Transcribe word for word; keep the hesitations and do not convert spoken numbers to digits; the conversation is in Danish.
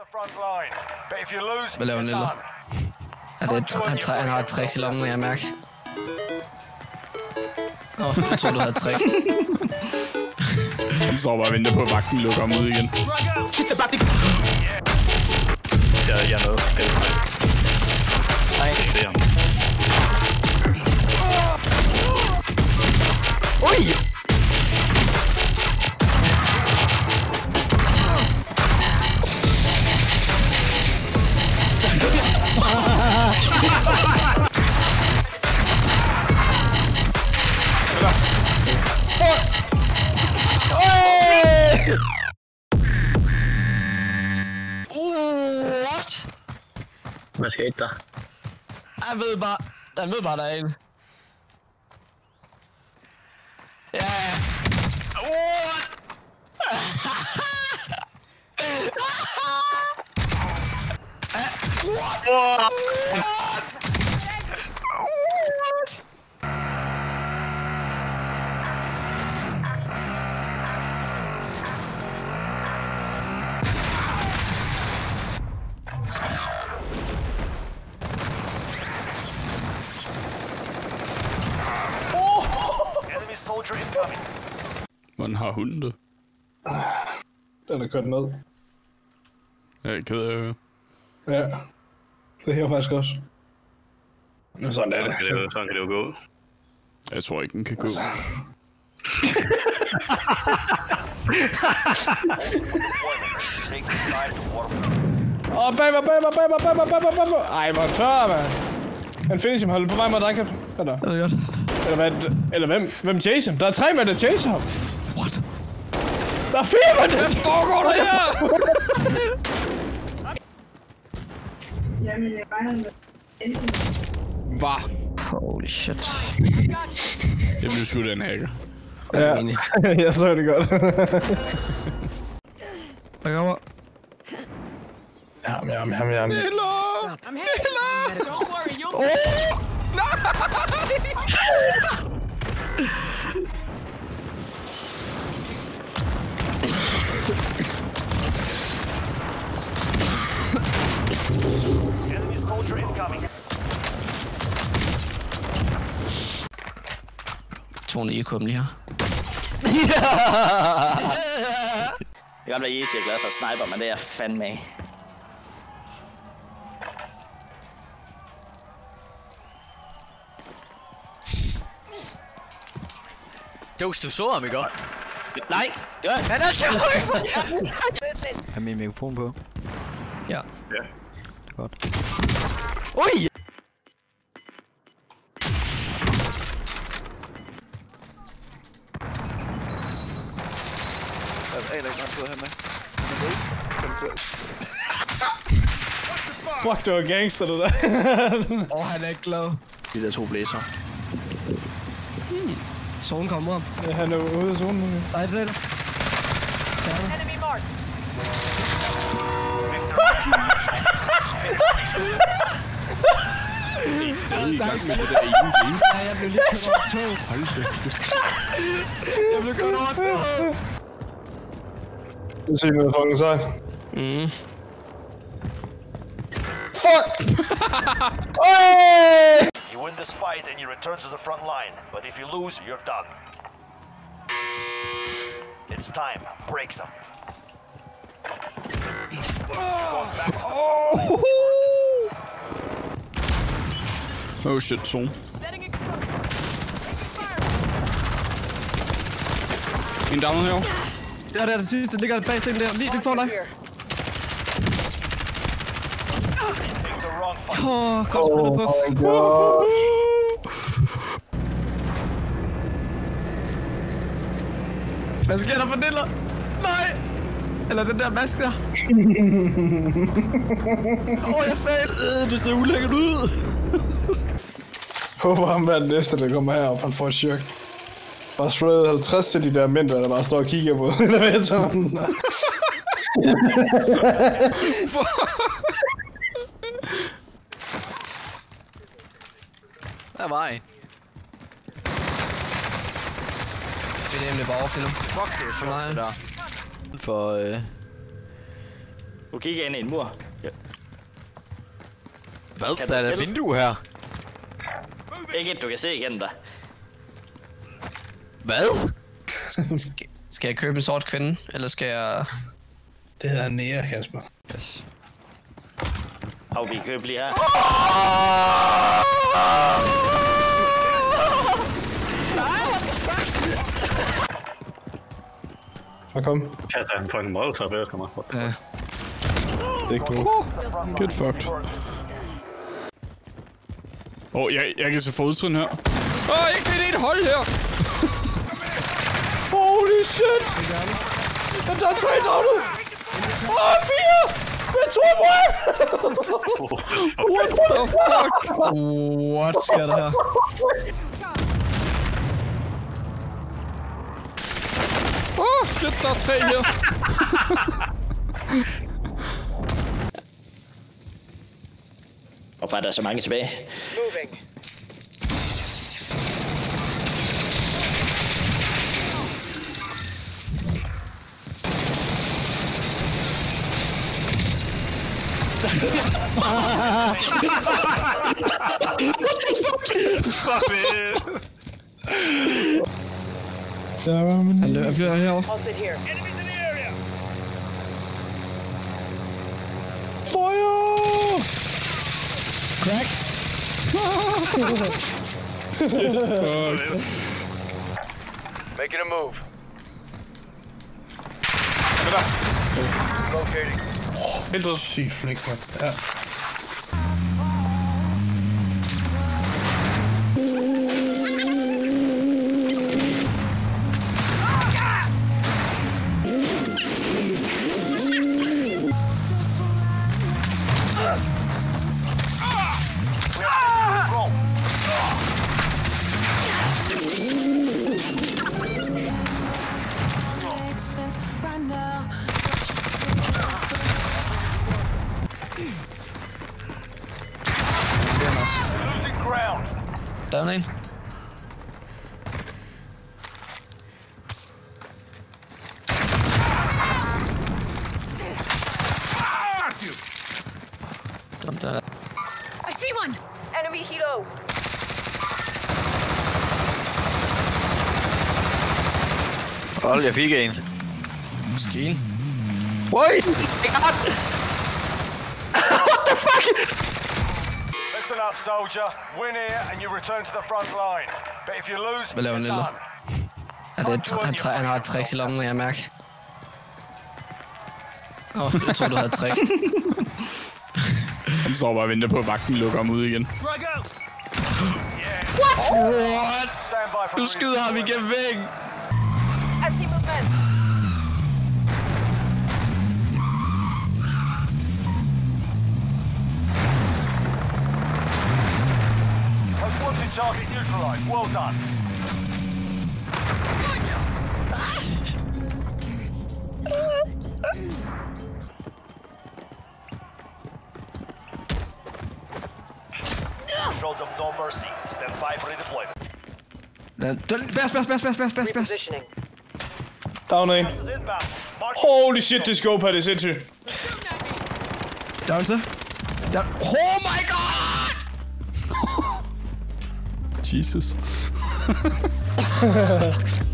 Hvad laver Nilla? Er det et, han, han har et trick i lommen, vil jeg mærke. Åh, oh, jeg tror du havde et trick. Han står bare og venter på, at vagten lukker ham ud igen. Jeg, jeg er noget. Nej. Det er ham. Ui! Hvad skete der? Jeg ved bare... Jeg ved bare, der er en. Ja, ja. What? What? What? Soldier incoming. Hvordan har hunden det? Den er kørt ned. Jeg er ked af at høre. Ja. Det er jeg faktisk også. Men sådan er det. Sådan kan det, sådan kan det jo gå. Jeg tror ikke, den kan gå. Åh, bag mig, bag mig, bag mig, bag mig, bag mig, bag mig. Ej, hvor tør, mand. Han finder sin hold på vej mod dig, Cap. Eller? Det er godt. Eller hvad? Eller hvem? Hvem chaser ham? Der er tre mænd, der chaser ham. What? Der er fire mænd, der Hvad foregår der her? Jamen, jeg regner med enten. Hvad? Holy shit. Det blev sgu den hacker. Ja, jeg så det godt. Hvad kommer? Jamen, jamen, jamen, jamen. Nilla! Nilla! Don't worry, you'll... Oh! Nej! Enemy soldier incoming. Tone, I kom lige her. Jeg kan blive Easy er glad for sniper, men det er fandme af. Jost, du så ham, ikke? Nej, gør det. Han er sjov! Har min mikrofon på? Ja. Ja. Det er godt. Ui! Jeg aner ikke, hvad han fået her med. Han er rød. Kom til. Fuck, det var gangster, det der. Åh, oh, han er ikke glad. De der to blæser. Hmm. Zonen kommer. Ja, han er ude af zonen nu. Nej, det er det. Enemy mark. Det er stadig i gang med det der ene game. Ja, jeg blev lige kørt over tog. Hold da. Jeg blev kørt over tog. Du ser noget fucking sejt. Mm. Fuck! Hey! You win this fight and you return to the front line. But if you lose, you're done. It's time. Break some. Oh! Oh shit, zone. En down her. Det er det, det sidste. Det ligger bag stenen der. Lige, det får dig. Åh, oh, godt spillet på. Oh my god. Hvad sker der for Nilla? Nej! Eller den der mask der. Åh, oh, jeg faldt. Øh, det ser ulækkert ud. Håber ham er den næste, der kommer herop. Han får et chok. Bare sprayet halvtreds til de der mænd, der bare står og kigger på. Der ved jeg sådan. Der var en. Det er nemlig bare overfældet. Fuck, det er sjovt det der. For øh... Du kigger ind i en mur. Ja. Hvad? Der er der et vindue her. Ikke et, du kan se igennem dig. Hvad? Skal jeg købe en sort kvinde, eller skal jeg... Det hedder Nea, Kasper. Yes. Og vi køber lige her. Og kom. Ja, der er en fucking molotov efter mig. Ja. Det er ikke god. Get fucked. Åh, oh, jeg, jeg kan se fodtrin her. Åh, oh, jeg kan se, det er et hold her. Holy shit! Men der er tre dragte! Åh, oh, fire! Med to brød! What the fuck? What sker der her? Åh, oh, shit, der er tre her. Hvorfor er der så mange tilbage? Moving. Fuck it! Han løber herovre. I'll sit here. Fire! Crack! Making a move. Locating. Helt død. Sygt flex, man. Ja. Losing ground. Down en. Kom der. I see one. Enemy helo. Hold, jeg fik en. Skien. Wait! What the fuck? Listen up, soldier. Win here and you return to the front line. But if you lose, Hvad laver you're Lille? done. Er det et, han, træ, han har et trick i lommen, jeg mærker. Åh, oh, jeg troede, du havde et trick. Han står bare og venter på, at vagten lukker ham ud igen. What? Stand by for Du skyder ham igennem væggen. I see movement. Most wanted target neutralized. Well done. Show them no mercy. Stand by for redeployment. Bærs, bærs, bærs, bærs, bærs, bærs, bærs. Repositioning. Down en. This is inbound. March. Holy shit, det scope her, det er sindssygt. Down så. Down. Oh my god! Jesus.